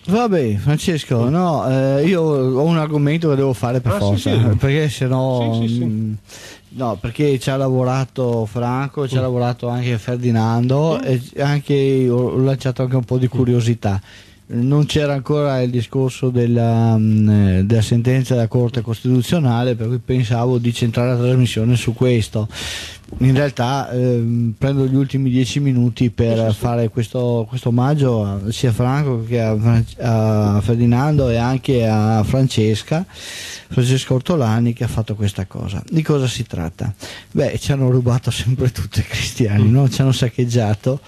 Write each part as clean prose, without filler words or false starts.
Vabbè, Francesco, no, io ho un argomento che devo fare per forza, sì. perché sennò Sì. no, perché ci ha lavorato Franco, ci ha lavorato anche Ferdinando e anche ho lanciato anche un po' di curiosità. Non c'era ancora il discorso della sentenza della Corte Costituzionale, per cui pensavo di centrare la trasmissione su questo. In realtà prendo gli ultimi 10 minuti per fare questo omaggio sia a Franco che a Ferdinando e anche a Francesco Ortolani, che ha fatto questa cosa. Di cosa si tratta? Beh, ci hanno rubato sempre tutto i cristiani, no? Ci hanno saccheggiato.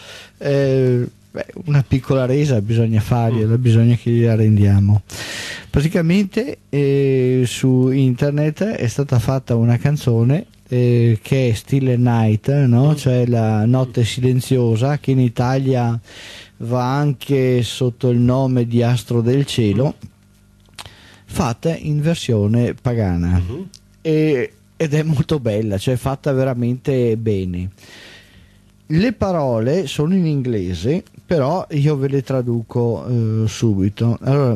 Una piccola resa bisogna fargliela, bisogna che gliela rendiamo. Praticamente su internet è stata fatta una canzone che è Still Night, no? Cioè la notte silenziosa, che in Italia va anche sotto il nome di Astro del cielo, fatta in versione pagana ed è molto bella, cioè fatta veramente bene. Le parole sono in inglese, però io ve le traduco subito. Allora,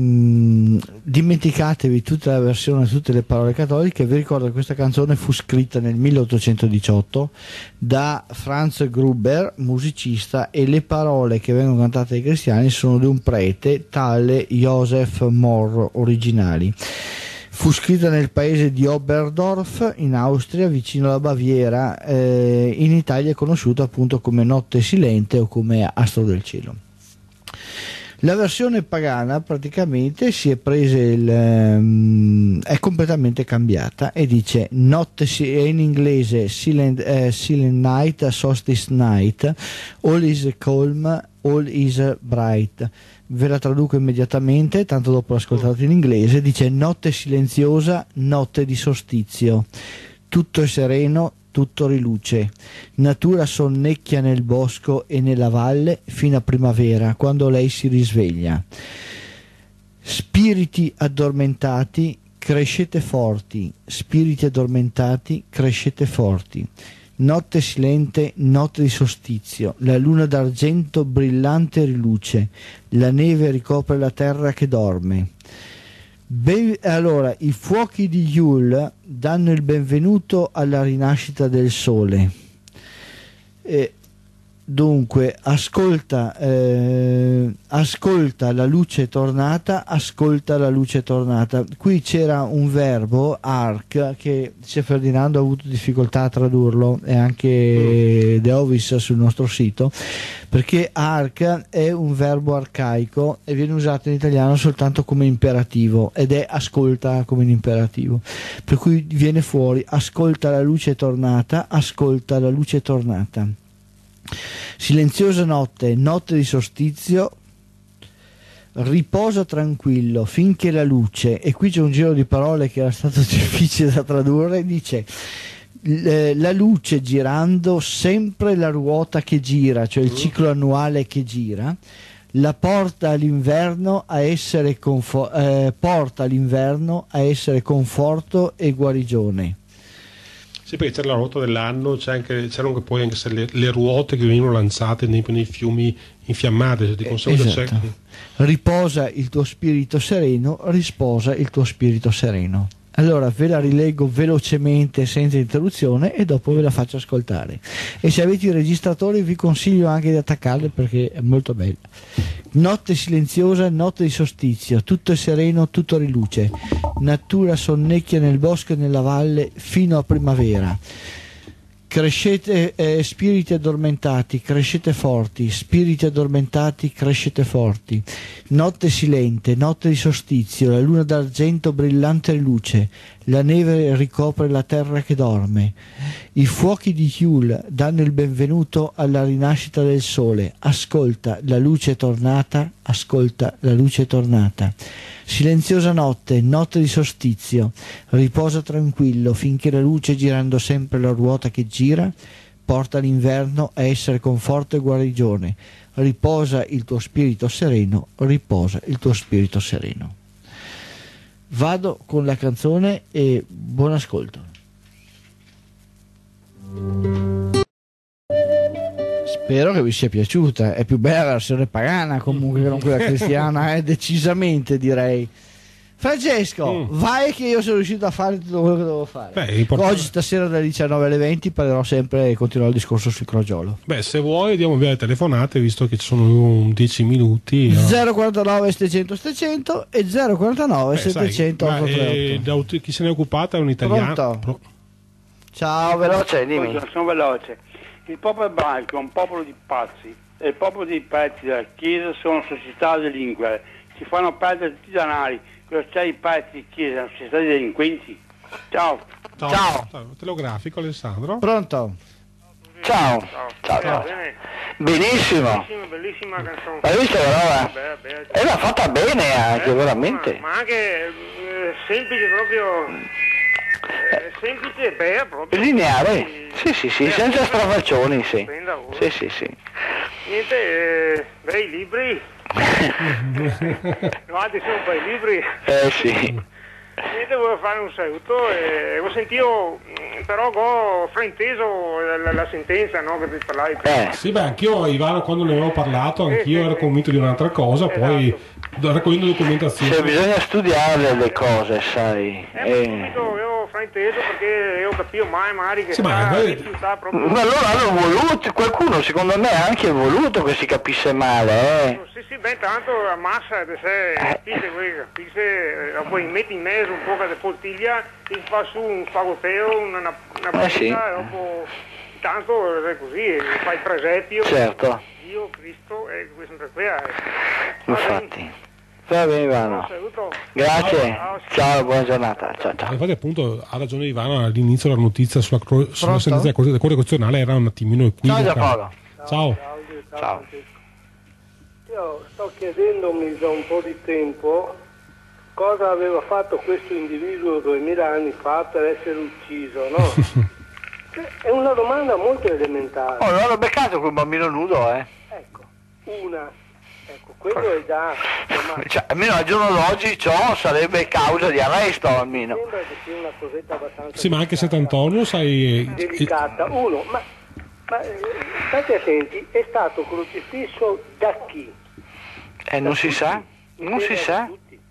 dimenticatevi tutta la versione, tutte le parole cattoliche. Vi ricordo che questa canzone fu scritta nel 1818 da Franz Gruber, musicista, e le parole che vengono cantate ai cristiani sono di un prete, tale Joseph Mohr, originali. Fu scritta nel paese di Oberdorf in Austria, vicino alla Baviera. In Italia è conosciuta appunto come Notte Silente o come Astro del cielo. La versione pagana praticamente si è presa è completamente cambiata e dice è in inglese silent night, solstice night, all is calm, all is bright. Ve la traduco immediatamente, tanto dopo l'ascoltate in inglese. Dice: notte silenziosa, notte di solstizio, tutto è sereno, tutto riluce, natura sonnecchia nel bosco e nella valle fino a primavera, quando lei si risveglia. Spiriti addormentati, crescete forti, spiriti addormentati, crescete forti. Notte silente, notte di solstizio, la luna d'argento brillante riluce, la neve ricopre la terra che dorme. Allora, i fuochi di Yule danno il benvenuto alla rinascita del sole. Dunque, ascolta la luce tornata, ascolta la luce tornata. Qui c'era un verbo, arc, che se Ferdinando ha avuto difficoltà a tradurlo, e anche De Ovis sul nostro sito, perché arc è un verbo arcaico e viene usato in italiano soltanto come imperativo, ed è ascolta come in imperativo, per cui viene fuori ascolta la luce tornata, ascolta la luce tornata. Silenziosa notte, notte di solstizio, riposa tranquillo finché la luce, e qui c'è un giro di parole che era stato difficile da tradurre, dice la luce girando sempre la ruota che gira, cioè il ciclo annuale che gira, la porta all'inverno a essere porta l'inverno a essere conforto e guarigione. Sì, perché c'era la ruota dell'anno, c'erano anche poi anche le ruote che venivano lanciate nei fiumi infiammati, cioè di conseguenza esatto. Riposa il tuo spirito sereno, risposa il tuo spirito sereno. Allora ve la rileggo velocemente senza interruzione e dopo ve la faccio ascoltare, e se avete i registratori vi consiglio anche di attaccarle perché è molto bella. Notte silenziosa, notte di solstizio, tutto è sereno, tutto riluce, natura sonnecchia nel bosco e nella valle fino a primavera. Crescete, spiriti addormentati, crescete forti, spiriti addormentati, crescete forti. Notte silente, notte di solstizio, la luna d'argento brillante riluce, la neve ricopre la terra che dorme. I fuochi di Yule danno il benvenuto alla rinascita del sole. Ascolta, la luce è tornata, ascolta, la luce è tornata. Silenziosa notte, notte di solstizio, riposa tranquillo finché la luce, girando sempre la ruota che gira, porta l'inverno a essere conforto e guarigione. Riposa il tuo spirito sereno, riposa il tuo spirito sereno. Vado con la canzone e buon ascolto. Spero che vi sia piaciuta. È più bella la versione pagana comunque che non quella cristiana, decisamente, direi. Francesco, vai che io sono riuscito a fare tutto quello che devo fare. Oggi stasera dalle 19 alle 20 parlerò sempre e continuerò il discorso sul crogiolo. Se vuoi diamo via le telefonate, visto che ci sono 10 minuti. 049 700 700 e 049 700 838. Chi se ne è occupata è un italiano. Ciao, veloce, dimmi. Sono veloce. Il popolo ebraico è un popolo di pazzi e il popolo dei preti della Chiesa sono società delinquere. Si fanno perdere tutti i danari. Cosa c'è i preti di Chiesa? Sono società di delinquenti. Ciao. Telegrafico, Alessandro. Pronto? Ciao. Benissimo. Bellissima canzone. L'hai vista però? E l'ha fatta bene anche, veramente. Ma anche semplice proprio. Semplice e bella proprio. Lineare. Sì, senza strafaccioni, sì. Sì. Niente, bei libri. Guardi, sono bei libri. Sì. Niente, volevo fare un saluto e ho sentito, però ho frainteso la sentenza, no? Che parlavi prima. Sì, anch'io, Ivano, quando ne avevo parlato, anch'io ero convinto di un'altra cosa, poi raccogliendo documentazione. Bisogna studiare le cose, sai. Io ho frainteso perché io capivo magari che proprio. Ma allora hanno voluto, qualcuno secondo me ha anche voluto che si capisse male, Sì, tanto la massa poi metti in mezzo un po' di poltiglia, ti fa su un fagoteo, una bella, e dopo tanto è così, fai il presepio. Certo. Dio, Cristo e questo qui. Infatti. Va bene, Ivano. Grazie. Ciao, buona giornata. Ciao. Infatti, appunto, ha ragione Ivano, all'inizio la notizia sulla sentenza della Corte Costituzionale era un attimino equivoca. Ciao Giampaolo. Ciao. Io sto chiedendomi da un po' di tempo cosa aveva fatto questo individuo 2000 anni fa per essere ucciso, no? È una domanda molto elementare. Non l'hanno beccato quel bambino nudo, Ecco, quello è già... almeno al giorno d'oggi ciò sarebbe causa di arresto, almeno. Mi sembra che sia una cosetta abbastanza... Sì, ma anche Sant'Antonio, sai... Delicata. Ma state attenti, è stato crocifisso da chi? Non si sa. Non si sa.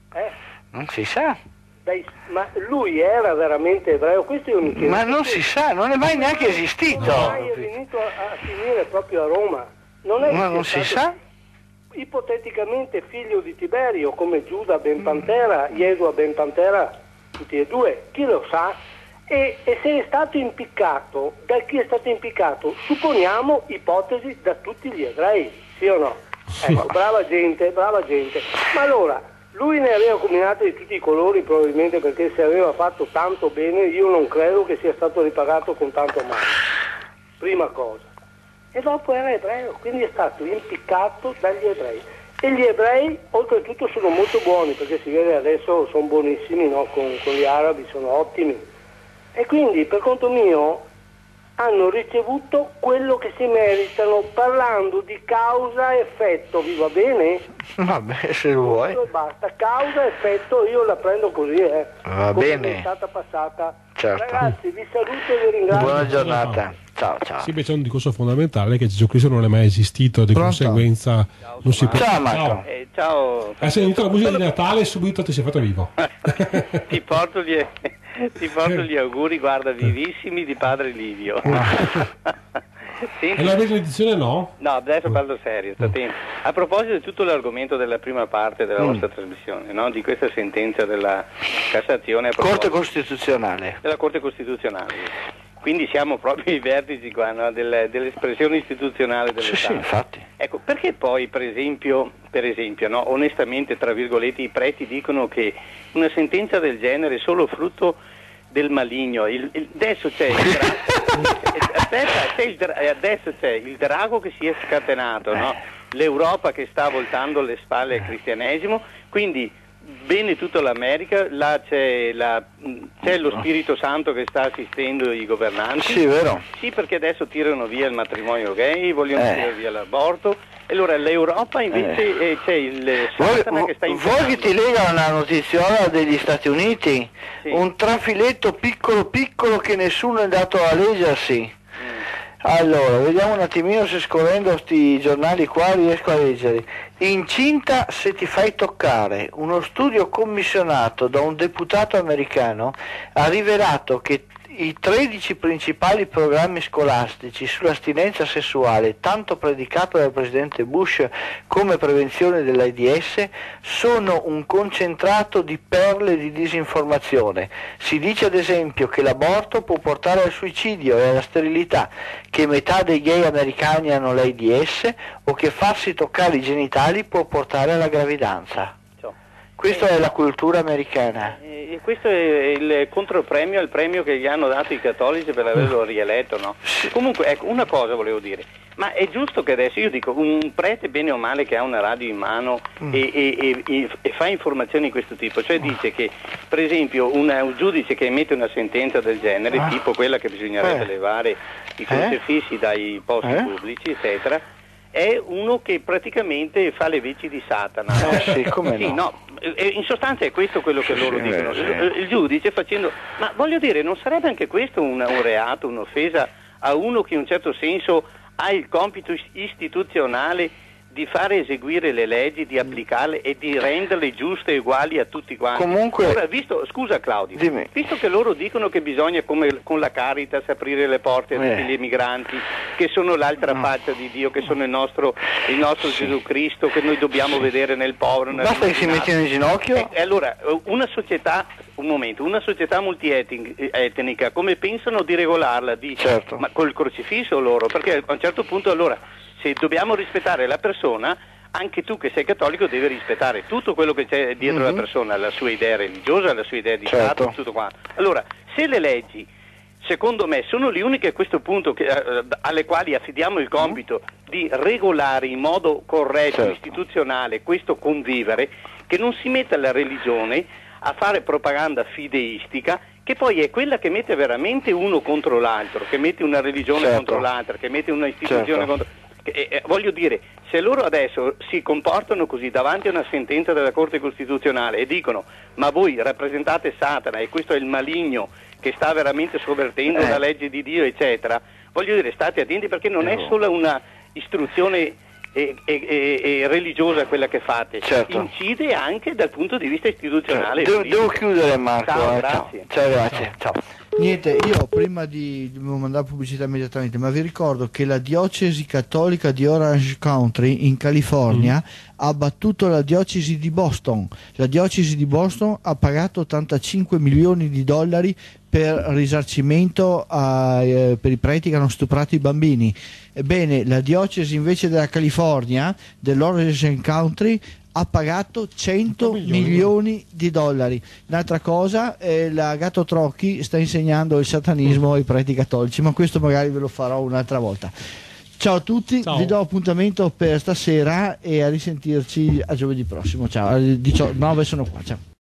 Ma lui era veramente ebreo? Questo io mi chiedo. Ma non si sa, non è mai neanche esistito. Mai è venuto a finire proprio a Roma. Non si sa. Ipoteticamente figlio di Tiberio, come Giuda ben Pantera, Yesua ben Pantera, tutti e due, chi lo sa? E se è stato impiccato, da chi è stato impiccato? Supponiamo ipotesi da tutti gli ebrei, sì o no? Ecco, brava gente. Ma allora, lui ne aveva combinate di tutti i colori probabilmente, perché se aveva fatto tanto bene io non credo che sia stato ripagato con tanto male. Prima cosa. E dopo era ebreo, quindi è stato impiccato dagli ebrei. E gli ebrei oltretutto sono molto buoni, perché si vede adesso sono buonissimi, no? Con gli arabi sono ottimi. E quindi per conto mio hanno ricevuto quello che si meritano, parlando di causa-effetto, vi va bene? Vabbè, se vuoi. Basta, causa-effetto io la prendo così, Va bene. È stata passata. Certo. Ragazzi, vi saluto e vi ringrazio. Buona giornata. Ciao. Sì, c'è un discorso fondamentale che Gesù Cristo non è mai esistito, di conseguenza non si può. Ciao Marco. Ciao. Hai sentito la musica di Natale e subito ti sei fatto vivo. Ti porto gli auguri, guarda, vivissimi di padre Livio. E la benedizione no? No, adesso parlo serio, sta attento. A proposito di tutto l'argomento della prima parte della vostra trasmissione, no? Di questa sentenza della Cassazione Corte Costituzionale. Della Corte Costituzionale. Quindi siamo proprio ai vertici qua, no? Dell'espressione istituzionale dello Stato. Sì, infatti. Ecco, perché poi per esempio no, onestamente, tra virgolette, i preti dicono che una sentenza del genere è solo frutto del maligno. Adesso c'è adesso c'è il drago che si è scatenato, no? L'Europa che sta voltando le spalle al cristianesimo, quindi bene tutta l'America, là c'è lo Spirito Santo che sta assistendo i governanti. Sì, vero. Sì, perché adesso tirano via il matrimonio gay, vogliono tirare via l'aborto. Allora l'Europa invece c'è il Satana che sta Voi che ti lega una notiziola degli Stati Uniti, sì. Un trafiletto piccolo che nessuno è andato a leggersi. Allora, vediamo un attimino se scorrendo sti giornali qua riesco a leggere. Incinta se ti fai toccare. Uno studio commissionato da un deputato americano ha rivelato che i 13 principali programmi scolastici sull'astinenza sessuale, tanto predicato dal presidente Bush come prevenzione dell'AIDS, sono un concentrato di perle di disinformazione. Si dice ad esempio che l'aborto può portare al suicidio e alla sterilità, che metà dei gay americani hanno l'AIDS o che farsi toccare i genitali può portare alla gravidanza. Questa è la cultura americana. E questo è il contropremio al premio che gli hanno dato i cattolici per averlo rieletto, no? Comunque, ecco, una cosa volevo dire, ma è giusto che adesso, io dico, un prete bene o male che ha una radio in mano e fa informazioni di questo tipo, cioè dice che, per esempio, un giudice che emette una sentenza del genere, tipo quella che bisognerebbe levare i crocefissi dai posti pubblici, eccetera, è uno che praticamente fa le veci di Satana. Sì, come sì, no? In sostanza è questo quello che loro dicono. Il giudice facendo... Ma voglio dire, non sarebbe anche questo un reato, un'offesa a uno che in un certo senso ha il compito istituzionale di fare eseguire le leggi, di applicarle e di renderle giuste e uguali a tutti quanti? Comunque... Ora, scusa Claudio, visto che loro dicono che bisogna, come con la Caritas, aprire le porte a tutti gli emigranti, che sono l'altra faccia di Dio, che sono il nostro Gesù Cristo, che noi dobbiamo vedere nel povero. Basta che si mettano in ginocchio. Allora, una società multietnica, come pensano di regolarla? Ma col crocifisso loro? Perché a un certo punto, allora, se dobbiamo rispettare la persona, anche tu che sei cattolico devi rispettare tutto quello che c'è dietro la persona, la sua idea religiosa, la sua idea di Stato, tutto quanto. Allora, se le leggi, secondo me, sono le uniche a questo punto alle quali affidiamo il compito di regolare in modo corretto, istituzionale, questo convivere, che non si metta la religione a fare propaganda fideistica, che poi è quella che mette veramente uno contro l'altro, che mette una religione contro l'altra, che mette una istituzione contro... voglio dire, se loro adesso si comportano così davanti a una sentenza della Corte Costituzionale e dicono ma voi rappresentate Satana e questo è il maligno che sta veramente sovvertendo la legge di Dio, eccetera, voglio dire, state attenti, perché non è solo una istruzione religiosa quella che fate, incide anche dal punto di vista istituzionale. Devo chiudere, Marco. Ciao, grazie. Ciao, grazie. Ciao. Niente, io prima di mandare pubblicità immediatamente, ma vi ricordo che la diocesi cattolica di Orange County in California ha battuto la diocesi di Boston. La diocesi di Boston ha pagato 85 milioni di dollari per risarcimento per i preti che hanno stuprato i bambini. Ebbene, la diocesi invece della California, dell'Orange County, ha pagato 100 milioni di dollari. Un'altra cosa, la Gatto Trocchi sta insegnando il satanismo ai preti cattolici, ma questo magari ve lo farò un'altra volta. Ciao a tutti, vi do appuntamento per stasera e a risentirci a giovedì prossimo. Ciao, alle 19 sono qua. Ciao.